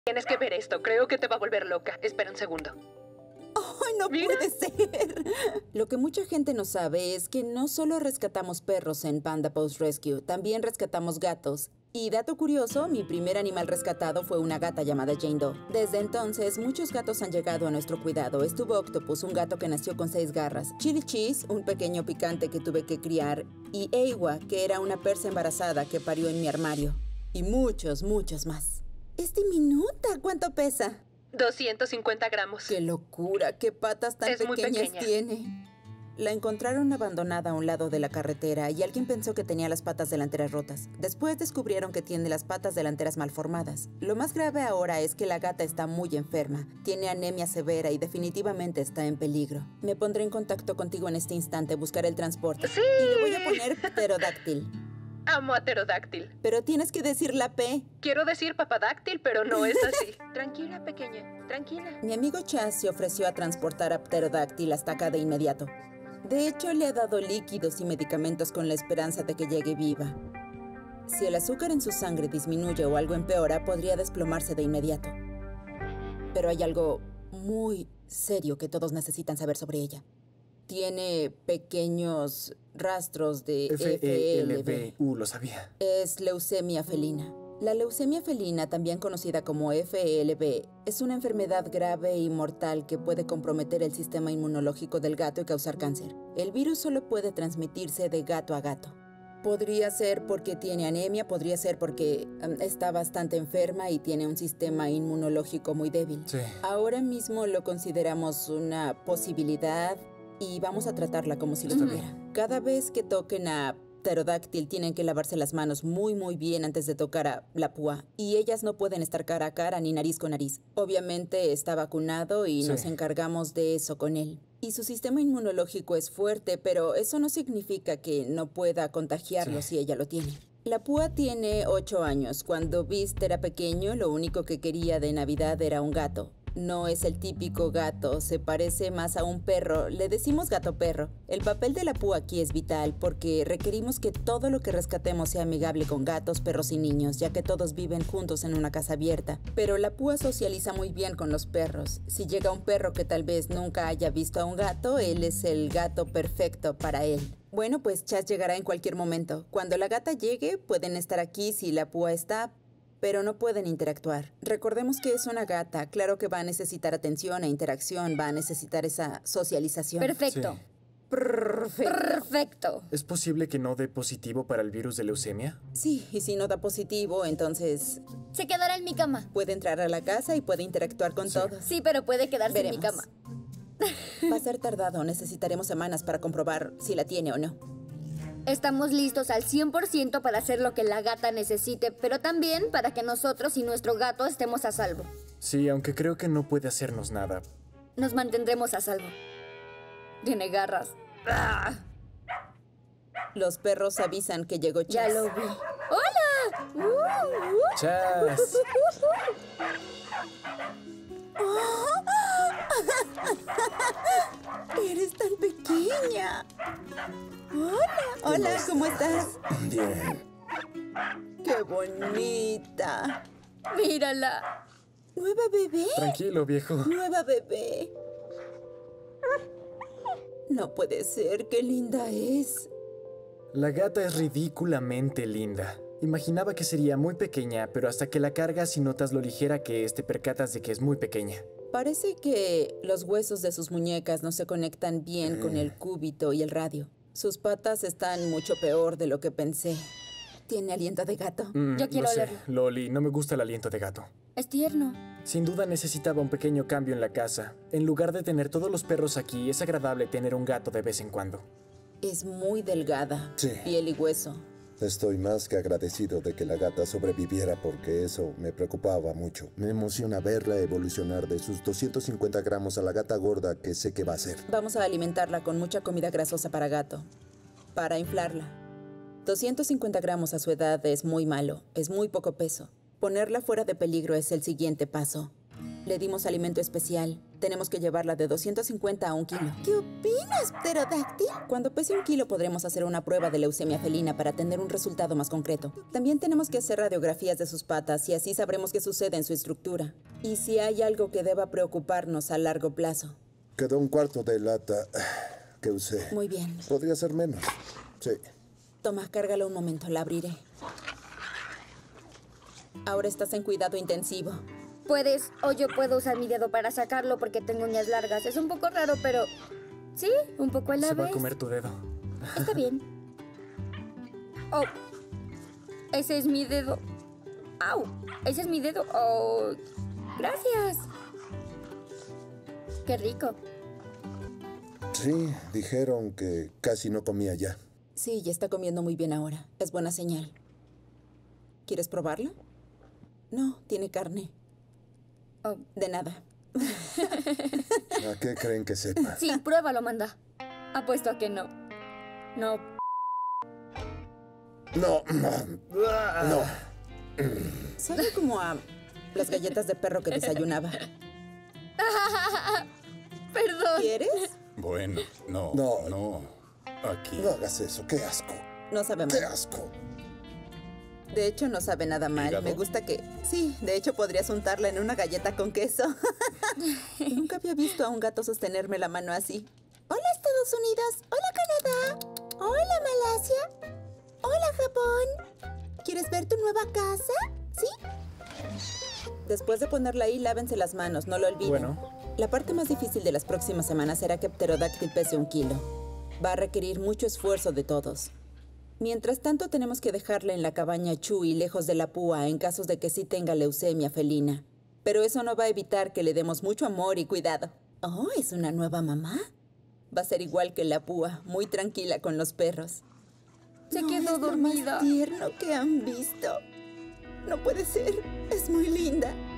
Tienes que ver esto. Creo que te va a volver loca. Espera un segundo. ¡Ay, no puede ser! Lo que mucha gente no sabe es que no solo rescatamos perros en Panda Post Rescue, también rescatamos gatos. Y dato curioso, mi primer animal rescatado fue una gata llamada Jane Doe. Desde entonces, muchos gatos han llegado a nuestro cuidado. Estuvo Octopus, un gato que nació con 6 garras. Chili Cheese, un pequeño picante que tuve que criar. Y Ewa, que era una persa embarazada que parió en mi armario. Y muchos, muchos más. Es diminuta. ¿Cuánto pesa? 250 gramos. ¡Qué locura! ¿Qué patas tan Es muy pequeñas pequeña. tiene? La encontraron abandonada a un lado de la carretera y alguien pensó que tenía las patas delanteras rotas. Después descubrieron que tiene las patas delanteras malformadas. Lo más grave ahora es que la gata está muy enferma. Tiene anemia severa y definitivamente está en peligro. Me pondré en contacto contigo en este instante, buscaré el transporte. ¡Sí! Y le voy a poner pterodáctil. Amo a pterodáctil. Pero tienes que decir la P. Quiero decir papadáctil, pero no es así. Tranquila, pequeña. Tranquila. Mi amigo Chaz se ofreció a transportar a pterodáctil hasta acá de inmediato. De hecho, le ha dado líquidos y medicamentos con la esperanza de que llegue viva. Si el azúcar en su sangre disminuye o algo empeora, podría desplomarse de inmediato. Pero hay algo muy serio que todos necesitan saber sobre ella. Tiene pequeños rastros de FELV. Lo sabía. Es leucemia felina. La leucemia felina, también conocida como FELV, es una enfermedad grave y mortal que puede comprometer el sistema inmunológico del gato y causar cáncer. El virus solo puede transmitirse de gato a gato. Podría ser porque tiene anemia, podría ser porque está bastante enferma y tiene un sistema inmunológico muy débil. Sí. Ahora mismo lo consideramos una posibilidad y vamos a tratarla como si lo tuviera. Cada vez que toquen a pterodáctil tienen que lavarse las manos muy bien antes de tocar a la púa. Y ellas no pueden estar cara a cara ni nariz con nariz. Obviamente está vacunado y nos encargamos de eso con él. Y su sistema inmunológico es fuerte, pero eso no significa que no pueda contagiarlo si ella lo tiene. La púa tiene 8 años. Cuando Beast era pequeño, lo único que quería de Navidad era un gato. No es el típico gato, se parece más a un perro. Le decimos gato perro. El papel de la púa aquí es vital porque requerimos que todo lo que rescatemos sea amigable con gatos, perros y niños, ya que todos viven juntos en una casa abierta. Pero la púa socializa muy bien con los perros. Si llega un perro que tal vez nunca haya visto a un gato, él es el gato perfecto para él. Bueno, pues Chaz llegará en cualquier momento. Cuando la gata llegue, pueden estar aquí si la púa está, pero no pueden interactuar. Recordemos que es una gata. Claro que va a necesitar atención e interacción, va a necesitar esa socialización. Perfecto. Sí. Perfecto. ¿Es posible que no dé positivo para el virus de leucemia? Sí, y si no da positivo, entonces Se quedará en mi cama. puede entrar a la casa y puede interactuar con todos. Sí, pero puede quedarse en mi Veremos. cama. Va a ser tardado. Necesitaremos semanas para comprobar si la tiene o no. Estamos listos al 100% para hacer lo que la gata necesite, pero también para que nosotros y nuestro gato estemos a salvo. Sí, aunque creo que no puede hacernos nada. Nos mantendremos a salvo. Tiene garras. ¡Ah! Los perros avisan que llegó Ya Chaz. lo vi. ¡Hola! Chaz. ¡Eres tan pequeña! Hola, ¿cómo estás? Bien. ¡Qué bonita! Mírala. ¿Nueva bebé? Tranquilo, viejo. ¡Nueva bebé! No puede ser, qué linda es. La gata es ridículamente linda. Imaginaba que sería muy pequeña, pero hasta que la cargas y notas lo ligera que es, te percatas de que es muy pequeña. Parece que los huesos de sus muñecas no se conectan bien con el cúbito y el radio. Sus patas están mucho peor de lo que pensé. ¿Tiene aliento de gato? Yo quiero lo sé, olerlo. Loli, no me gusta el aliento de gato. Es tierno. Sin duda necesitaba un pequeño cambio en la casa. En lugar de tener todos los perros aquí, es agradable tener un gato de vez en cuando. Es muy delgada. Sí. Piel y hueso. Estoy más que agradecido de que la gata sobreviviera porque eso me preocupaba mucho. Me emociona verla evolucionar de sus 250 gramos a la gata gorda que sé que va a ser. Vamos a alimentarla con mucha comida grasosa para gato. Para inflarla. 250 gramos a su edad es muy malo. Es muy poco peso. Ponerla fuera de peligro es el siguiente paso. Le dimos alimento especial. tenemos que llevarla de 250 a 1 kilo. ¿Qué opinas, pterodáctil? Cuando pese 1 kilo podremos hacer una prueba de leucemia felina para tener un resultado más concreto. También tenemos que hacer radiografías de sus patas y así sabremos qué sucede en su estructura. Y si hay algo que deba preocuparnos a largo plazo. Quedó 1/4 de lata que usé. Muy bien. Podría ser menos. Sí. Toma, cárgala un momento, la abriré. Ahora estás en cuidado intensivo. Puedes, o yo puedo usar mi dedo para sacarlo porque tengo uñas largas. Es un poco raro, pero... Sí, un poco a la Se vez. va a comer tu dedo. Está bien. Oh, ese es mi dedo. ¡Au! Ese es mi dedo. Oh, gracias. Qué rico. Sí, dijeron que casi no comía ya. Sí, ya está comiendo muy bien ahora. Es buena señal. ¿Quieres probarla? No, tiene carne. Oh. De nada. ¿A qué creen que sepa? Sí, pruébalo, manda. Apuesto a que no. No. No, no. Sabe como a las galletas de perro que desayunaba. Perdón. ¿Quieres? Bueno, no. Aquí. No hagas eso, qué asco. No sabe Qué mal. asco. De hecho, no sabe nada mal. ¿Hígado? Me gusta que... Sí, de hecho podrías untarla en una galleta con queso. Nunca había visto a un gato sostenerme la mano así. Hola, Estados Unidos. Hola, Canadá. Hola, Malasia. Hola, Japón. ¿Quieres ver tu nueva casa? ¿Sí? Después de ponerla ahí, lávense las manos, no lo olviden. Bueno. La parte más difícil de las próximas semanas será que Pterodáctil pese 1 kilo. Va a requerir mucho esfuerzo de todos. Mientras tanto, tenemos que dejarla en la cabaña Chuy, lejos de la púa, en casos de que sí tenga leucemia felina. Pero eso no va a evitar que le demos mucho amor y cuidado. Oh, ¿es una nueva mamá? Va a ser igual que la púa, muy tranquila con los perros. Se No, quedó es lo dormida. más tierno que han visto. No puede ser. Es muy linda.